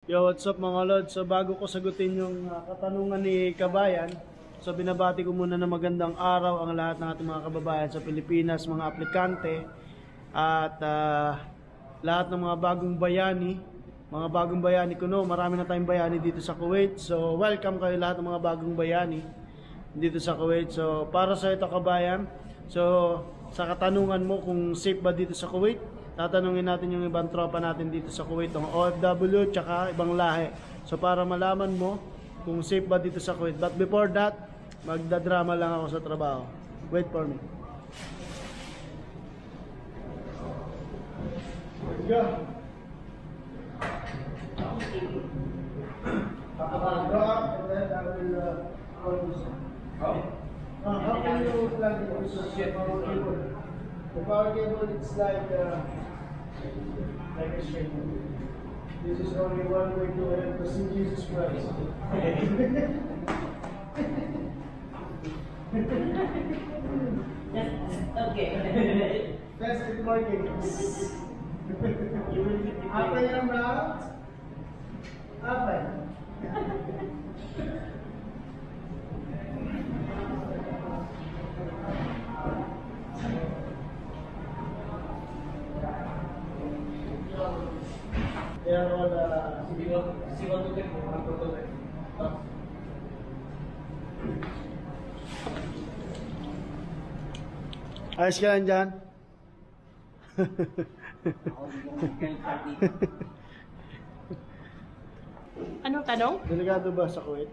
Yo, what's up mga lods? So bago ko sagutin yung katanungan ni Kabayan, so binabati ko muna na magandang araw ang lahat ng ating mga kababayan sa Pilipinas, mga aplikante at lahat ng mga bagong bayani ko, no? Marami na tayong bayani dito sa Kuwait. So welcome kayo lahat ng mga bagong bayani dito sa Kuwait. So para sa ito Kabayan, so sa katanungan mo kung safe ba dito sa Kuwait, tatanungin natin yung ibang tropa natin dito sa Kuwait, ng OFW tsaka ibang lahi. So para malaman mo kung safe ba dito sa Kuwait. But before that, magdadrama lang ako sa trabaho. Wait for me. Let's go. Go up and then I will call you. How can you plug it with the power cable? The power cable, it's like a string. This is only one way to help us in Jesus Christ. Okay. Test it working. Open your mouth. Open. They are all ayos ka lang dyan? Anong tanong? Delikado ba sa Kuwait?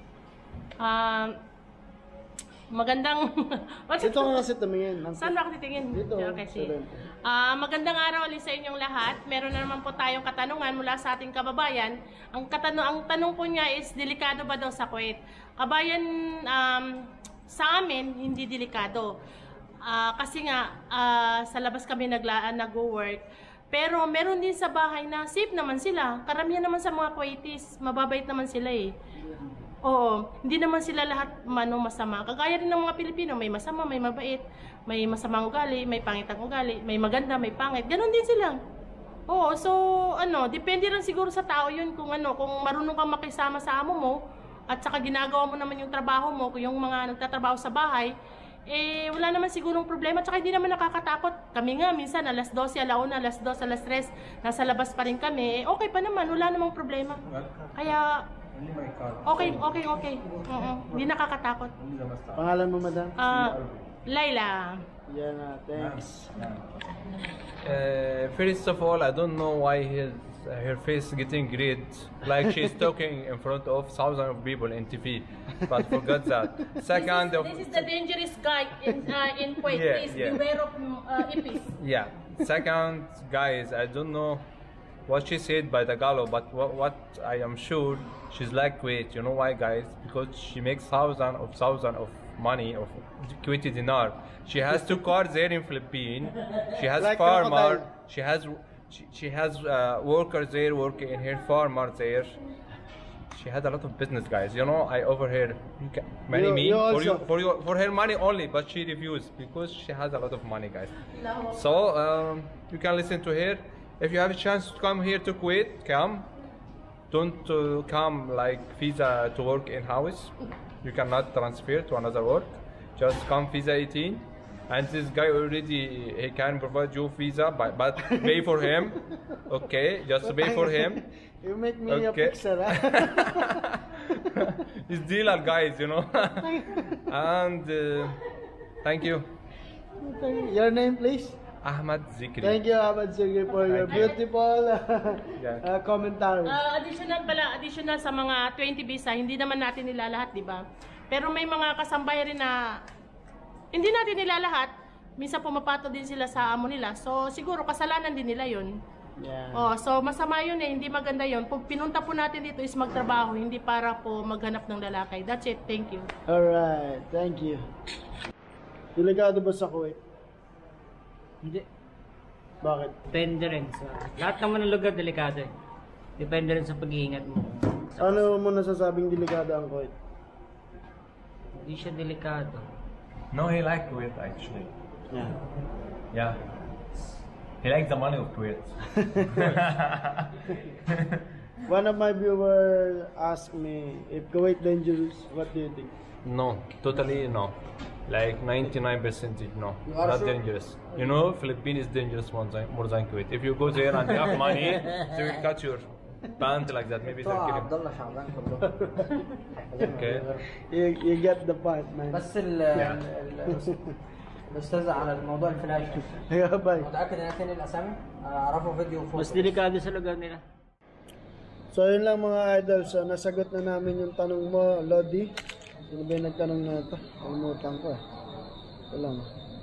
Magandang... Ito ka kasi tumingin. Saan ba ako titingin? Dito. Okay, sige. Magandang araw ulit sa inyong lahat. Meron na naman po tayong katanungan mula sa ating kababayan. Ang tanong po niya is, delikado ba daw sa Kuwait? Kabayan, sa amin, hindi delikado. Kasi nga, sa labas kami nag-work. Pero meron din sa bahay na safe naman sila. Karamihan naman sa mga Kuwaitis, mababait naman sila eh. Oo, hindi naman sila lahat masama. Kagaya rin ng mga Pilipino, may masama, may mabait, may masamang ugali, may pangitang ugali, may maganda, may pangit. Ganon din sila. Oo, so depende lang siguro sa tao 'yun kung kung marunong kang makisama sa amo mo at saka ginagawa mo naman yung trabaho mo, kung yung mga nagtatrabaho sa bahay, wala naman sigurong problema, tsaka hindi naman nakakatakot. Kami nga minsan alas 12, alauna, alas 2, alas 3, nasa labas pa rin kami. Okay pa naman, wala namang problema. Kaya okay. Hindi nakakatakot. Pangalan mo, madam? Laila. Yeah, thanks. First of all, I don't know why her face is getting red, like she's talking in front of thousands of people in TV. But forget that. Second, this is the dangerous guy in Kuwait. Please beware of hippies. Yeah. Second, guys, I don't know what she said by the Galo, but what I am sure, she's like Kuwait. You know why, guys? Because she makes thousands of money of Kuwaiti dinar. She has 2 cars there in Philippines. She has like farmer. She has workers there working in her farmer there. She had a lot of business, guys. You know, I overheard many for her money only, but she refused because she has a lot of money, guys. So you can listen to her. If you have a chance to come here to Kuwait, come. Don't come like visa to work in house. You cannot transfer to another work. Just come visa 18. And this guy already, he can provide you visa, but pay for him. Okay, just pay for him. You make me a picture. He's dealer, guys, you know. And thank you. Your name, please? Ahmad Zikri. Thank you, Ahmad Zikri, for your beautiful commentary. Additional sa mga 20 visa, hindi naman natin nila lahat, di ba? Pero may mga kasambahay rin na hindi natin nila lahat. Minsan pumapato din sila sa amo nila. So siguro kasalanan din nila yun. Yeah. So masama yun hindi maganda yun. Pag pinunta po natin dito is magtrabaho, hindi para po maghanap ng lalaki. That's it, thank you. Alright, thank you. Delikado ba sa Kuwait? Hindi. Bakit? Depende rin sa... Lahat naman ng lugar delikado eh. Depende rin sa pag-iingat mo. Ano mo nasasabing delikado ang Kuwait? Hindi siya delikado. No, he liked Kuwait actually. Yeah. Yeah. He likes the money of Kuwait. One of my viewers asked me if Kuwait dangerous. What do you think? No, totally no. Like 99% no, not dangerous. You know, Philippines is dangerous more than Kuwait. If you go there and you have money, they will cut your pant like that. Maybe they'll kill you. Okay. You get the point, man. بس الاستاذ على الموضوع الفلاش Yeah, bye. متاكد ان ثاني الاسامي اعرفه فيديو وفوتو Mas delikado sa lugar nila. So yun lang mga idol. So nasagot na namin yung tanong mo, Lodi. Sino ba yung nagtanong na ito? Kalimutan ko eh. Ito lang.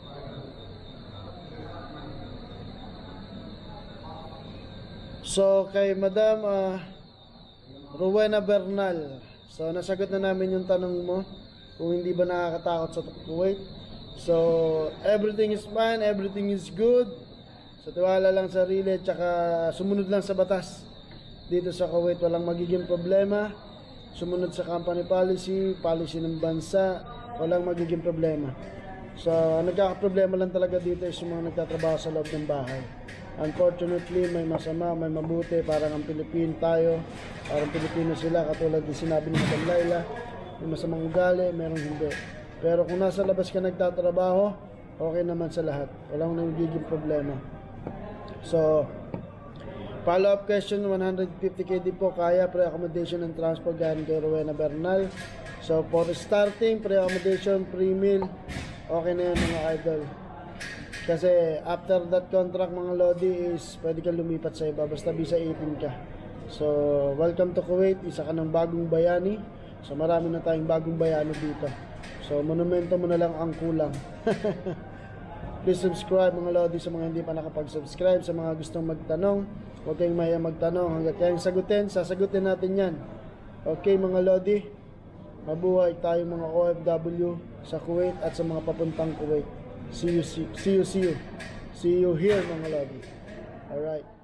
So kay Madam Rowena Bernal. So nasagot na namin yung tanong mo kung hindi ba nakakatakot sa Kuwait. So everything is fine, everything is good. So tiwala lang sa sarili, tsaka sumunod lang sa batas. Dito sa Kuwait walang magiging problema. Sumunod sa company policy, policy ng bansa, walang magiging problema. So nagkakaproblema lang talaga dito is yung mga nagtatrabaho sa loob ng bahay. Unfortunately, may masama, may mabuti, parang ang Pilipino tayo, parang Pilipino sila, katulad ng sinabi ni Madam Laila, may masamang ugali, merong hindi. Pero kung nasa labas ka nagtatrabaho, okay naman sa lahat, walang nagiging problema. So, follow-up question, 150k din po kaya, pre-accommodation and transport galing kay Rowena Bernal. So, for starting, pre-accommodation, pre-meal, okay na yan mga idol. Kasi after that contract mga Lodi is pwede kang lumipat sa iba basta visa 18 ka. So welcome to Kuwait, isa ka ng bagong bayani. So marami na tayong bagong bayani dito. So monumento mo na lang ang kulang. Please subscribe mga Lodi sa mga hindi pa nakapag-subscribe. Sa mga gustong magtanong, huwag kayong mahiya magtanong. Hanggat kayang sagutin, sasagutin natin yan. Okay mga Lodi, mabuhay tayong mga OFW sa Kuwait at sa mga papuntang Kuwait. See you here mga Lodi. Alright.